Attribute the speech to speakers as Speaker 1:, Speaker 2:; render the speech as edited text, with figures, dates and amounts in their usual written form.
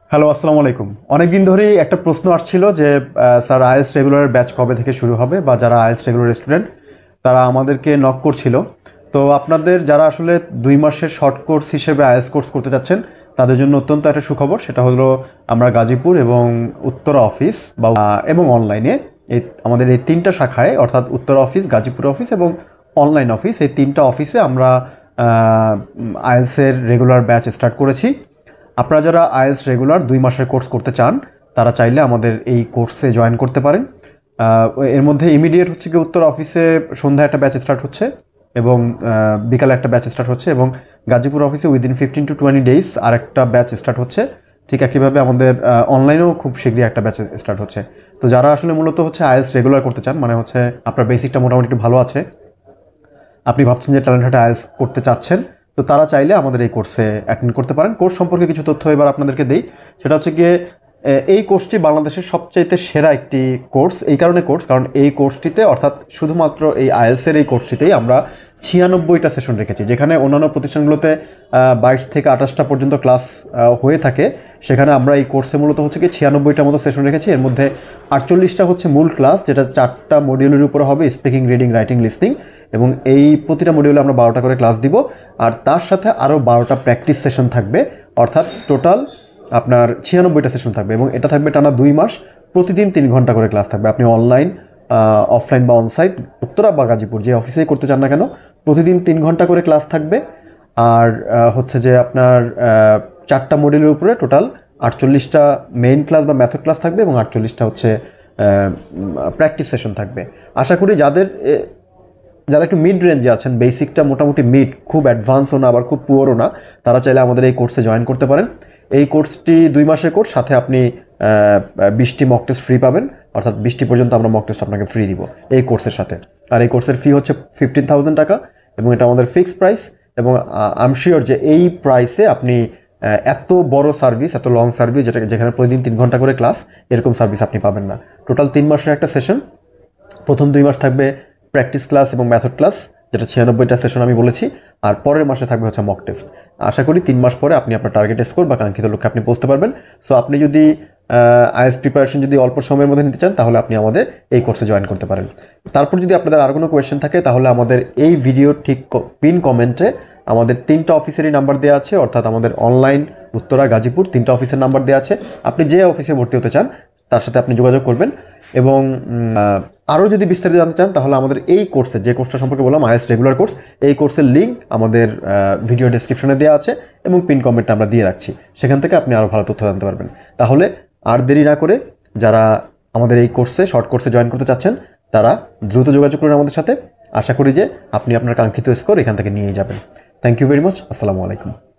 Speaker 1: Hello, আসসালামু আলাইকুম। অনেকদিন ধরেই একটা প্রশ্ন আসছিল যে স্যার আইএলটিএস রেগুলারের ব্যাচ কবে থেকে শুরু হবে, বা যারা আইএলটিএস রেগুলার স্টুডেন্ট তারা আমাদেরকে নক করছিল। তো আপনাদের যারা আসলে 2 মাসের শর্ট কোর্স হিসেবে আইএলটিএস কোর্স করতে চাচ্ছেন তাদের জন্য অত্যন্ত একটা সুখবর। সেটা হলো আমরা গাজীপুর এবং উত্তরা অফিস বা এবং অনলাইনে আমাদের এই 3টা শাখায়, অর্থাৎ উত্তরা অফিস, গাজীপুর অফিস এবং অনলাইন অফিস, এই 3টা অফিসে আমরা আইএলটিএসের রেগুলার ব্যাচ স্টার্ট করেছি। আপনারা যারা আইএলটিএস রেগুলার 2 মাসের কোর্স করতে চান তারা চাইলে আমাদের এই কোর্সে জয়েন করতে পারেন। এর মধ্যে ইমিডিয়েট হচ্ছে কি উত্তর অফিসে সন্ধ্যায় একটা ব্যাচ স্টার্ট হচ্ছে এবং বিকালে একটা ব্যাচ স্টার্ট হচ্ছে, এবং গাজীপুর অফিসে উইদিন 15 to 20 days আর একটা ব্যাচ স্টার্ট হচ্ছে। ঠিক একইভাবে আমাদের অনলাইনেও খুব শীঘ্রই একটা ব্যাচ স্টার্ট হচ্ছে। তো যারা আসলে মূলত হচ্ছে আইএলটিএস রেগুলার করতে চান, মানে হচ্ছে আপনার বেসিকটা মোটামুটি একটু ভালো আছে, আপনি ভাবছেন যে ট্যালেন্ট হান্টে আইএলটিএস করতে চাচ্ছেন, তো তারা চাইলে আমাদের এই কোর্সে অ্যাটেন্ড করতে পারেন। কোর্স সম্পর্কে কিছু তথ্য এবার আপনাদেরকে দেই। সেটা হচ্ছে গিয়ে এই কোর্সটি বাংলাদেশের সবচাইতে সেরা একটি কোর্স। এই কারণে কারণ এই কোর্সটিতে, অর্থাৎ শুধুমাত্র এই আইএলটিএসের এই কোর্সটিতেই আমরা 96টা সেশন রেখেছি। যেখানে অন্যান্য প্রতিষ্ঠানগুলোতে 22 থেকে 28টা পর্যন্ত ক্লাস হয়ে থাকে, সেখানে আমরা এই কোর্সে মূলত হচ্ছে কি 96টার মতো সেশন রেখেছি। এর মধ্যে 48টা হচ্ছে মূল ক্লাস, যেটা 4টা মডিউলের উপরে হবে: স্পিকিং, রিডিং, রাইটিং, লিসনিং। এবং এই প্রতিটা মডিউলে আমরা 12টা করে ক্লাস দিব, আর তার সাথে আরও 12টা প্র্যাকটিস সেশন থাকবে। অর্থাৎ টোটাল আপনার 96টা সেশন থাকবে, এবং এটা থাকবে টানা 2 মাস। প্রতিদিন 3 ঘন্টা করে ক্লাস থাকবে। আপনি অনলাইন, অফলাইন বা অনসাইট, উত্তরা বা গাজীপুর যে অফিসেই করতে চান না কেন, প্রতিদিন 3 ঘন্টা করে ক্লাস থাকবে। আর হচ্ছে যে আপনার 4টা মডিউলের উপরে টোটাল 48টা মেইন ক্লাস বা মেথড ক্লাস থাকবে, এবং 48টা হচ্ছে প্র্যাকটিস সেশন থাকবে। আশা করি যারা একটু মিড রেঞ্জে আছেন, বেসিকটা মোটামুটি মিড, খুব অ্যাডভান্সও না আবার খুব পুয়ারও না, তারা চাইলে আমাদের এই কোর্সে জয়েন করতে পারেন। এই কোর্সটি 2 মাসের কোর্স, সাথে আপনি 20টি মক টেস্ট ফ্রি পাবেন। অর্থাৎ 20টি পর্যন্ত আমরা মক টেস্ট আপনাকে ফ্রি দিব এই কোর্সের সাথে। আর এই কোর্সের ফি হচ্ছে 15,000 টাকা, এবং এটা আমাদের ফিক্সড প্রাইস। এবং আই এম শিওর যে এই প্রাইসে আপনি এত বড় সার্ভিস, এত লং সার্ভিস, যেখানে প্রতিদিন 3 ঘন্টা করে ক্লাস, এরকম সার্ভিস আপনি পাবেন না। টোটাল 3 মাসের একটা সেশন। প্রথম 2 মাস থাকবে প্র্যাকটিস ক্লাস এবং মেথড ক্লাস, যেটা 96টা সেশন আমি বলেছি, আর পরের মাসে থাকবে হচ্ছে মক টেস্ট। আশা করি 3 মাস পরে আপনি আপনার টার্গেট স্কোর বা কাঙ্ক্ষিত লক্ষ্যে আপনি পৌঁছতে পারবেন। সো আপনি যদি আইএলটিএস প্রিপারেশন যদি অল্প সময়ের মধ্যে নিতে চান, তাহলে আপনি আমাদের এই কোর্সে জয়েন করতে পারেন। তারপর যদি আপনাদের আর কোনো কোয়েশ্চেন থাকে, তাহলে আমাদের এই ভিডিওর ঠিক পিন কমেন্টে আমাদের 3টা অফিসেরই নাম্বার দেওয়া আছে, অর্থাৎ আমাদের অনলাইন, উত্তরা, গাজীপুর 3টা অফিসের নাম্বার দেওয়া আছে। আপনি যে অফিসে ভর্তি হতে চান তার সাথে আপনি যোগাযোগ করবেন। এবং আরও যদি বিস্তারিত জানতে চান, তাহলে আমাদের এই কোর্সে, যে কোর্সটা সম্পর্কে বললাম আইএলটিএস রেগুলার কোর্স, এই কোর্সের লিঙ্ক আমাদের ভিডিও ডেসক্রিপশনে দেওয়া আছে, এবং পিন কমেন্টটা আমরা দিয়ে রাখছি। সেখান থেকে আপনি আরও ভালো তথ্য জানতে পারবেন। তাহলে আর দেরি না করে যারা আমাদের এই কোর্সে, শর্ট কোর্সে জয়েন করতে চাচ্ছেন, তারা দ্রুত যোগাযোগ করুন আমাদের সাথে। আশা করি যে আপনি আপনার কাঙ্ক্ষিত স্কোর এখান থেকে নিয়ে যাবেন। Thank you very much. আসসালামু আলাইকুম।